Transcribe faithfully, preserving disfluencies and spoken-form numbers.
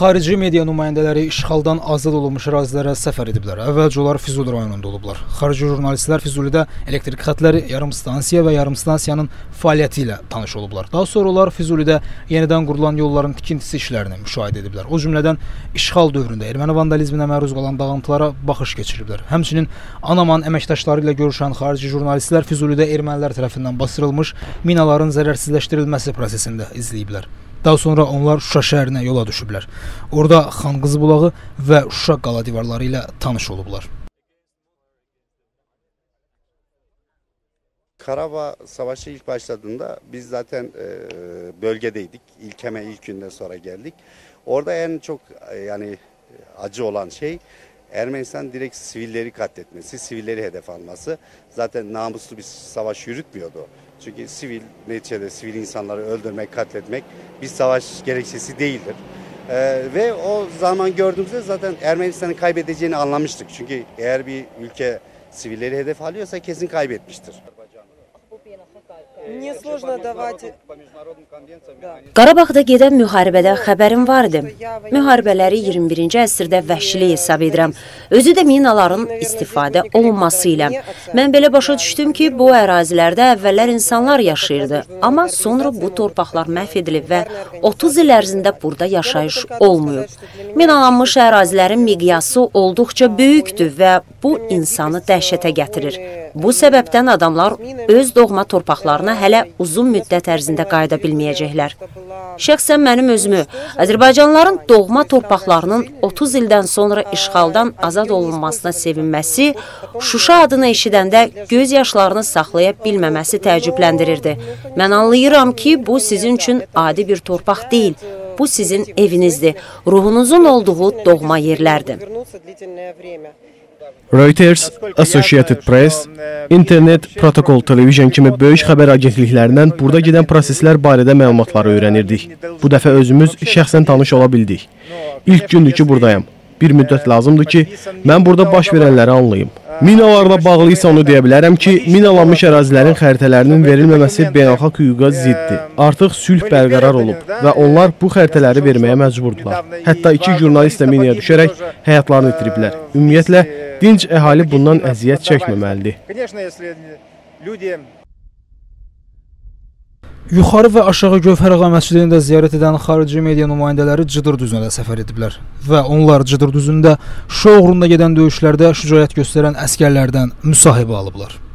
Xarici media nümayəndələri işğaldan azad olunmuş ərazilərə səfər ediblər. Əvvəlcə onlar Füzuli rayonunda olublar. Xarici jurnalistlər Füzulidə elektrik xətləri, yarımstansiya və yarımstansiyanın fəaliyyəti ilə tanış olublar. Daha sonra onlar Füzulidə yenidən qurulan yolların tikintisi işlərini müşahidə ediblər. O cümlədən işğal dövründə erməni vandalizminə məruz qalan dağıntılara baxış keçiriblər. Həmçinin Anaman əməkdaşları ilə görüşən xarici jurnalistlər Füzulidə ermənilər tərəfindən basırılmış minaların zərərsizləşdirilməsi prosesində izləyiblər. Daha sonra onlar Şuşa şəhərinə yola düşüblər. Orada Xanqızı bulağı və Şuşa qala divarları ilə tanış olublar. Karabağ Savaşı ilk başladığında biz zaten e, bölgedeydik. İlk hemen ilk günden sonra geldik. Orada en çok e, yani acı olan şey Ermenistan direkt sivilleri katletmesi, sivilleri hedef alması. Zaten namuslu bir savaş yürütmüyordu. Çünkü sivil, neticede sivil insanları öldürmek, katletmek bir savaş gerekçesi değildir. Ee, ve o zaman gördüğümüzde zaten Ermenistan'ın kaybedeceğini anlamıştık. Çünkü eğer bir ülke sivilleri hedef alıyorsa kesin kaybetmiştir. Qarabağda gedən müharibədə xəbərim var idi. Müharibələri iyirmi birinci əsrdə vəhşilik hesab edirəm. Özü də minaların istifadə olunması ilə. Mən belə başa düşdüm ki, bu ərazilərdə əvvəllər insanlar yaşayırdı. Amma sonra bu torpaqlar məhv edilib və otuz il ərzində burada yaşayış olmuyor. Minalanmış ərazilərin miqyası olduqca böyükdür və bu insanı dəhşətə gətirir. Bu səbəbdən adamlar öz doğma torpaqlarına hələ uzun müddət ərzində qayıda bilməyəcəklər. Şəxsən mənim özümü, Azərbaycanlıların doğma torpaqlarının otuz ildən sonra işğaldan azad olunmasına sevinməsi, Şuşa adını eşidəndə göz yaşlarını saxlaya bilməməsi təəccübləndirirdi. Mən anlayıram ki, bu sizin üçün adi bir torpaq deyil, bu sizin evinizdir, ruhunuzun olduğu doğma yerlərdir. Reuters, Associated Press, İnternet, Protokol Television kimi böyük xəbər agentliklərindən burada gedən proseslər barədə məlumatları öyrənirdik. Bu dəfə özümüz şəxsən tanış ola bildik. İlk gündür ki, buradayım. Bir müddət lazımdır ki, mən burada baş verənləri anlayım. Minalarla bağlı isə onu deyə bilərəm ki, minalanmış ərazilərin xəritələrinin verilməməsi beynəlxalq hüquqa ziddir. Artıq sülh bərqərar olub və onlar bu xəritələri verməyə məcburdular. Hətta iki jurnalist də minaya düşərək həyatlarını itiriblər. Ümumiyyətlə, dinc əhali bundan əziyyət çəkməməlidir. Yuxarı və aşağı Gövhərağa məscidini də ziyarət edən xarici media nümayəndələri Cıdır düzünə də səfər ediblər. Və onlar Cıdır düzündə Şuşa uğrunda gedən döyüşlərdə şücaət göstərən əskərlərdən müsahibə alıblar.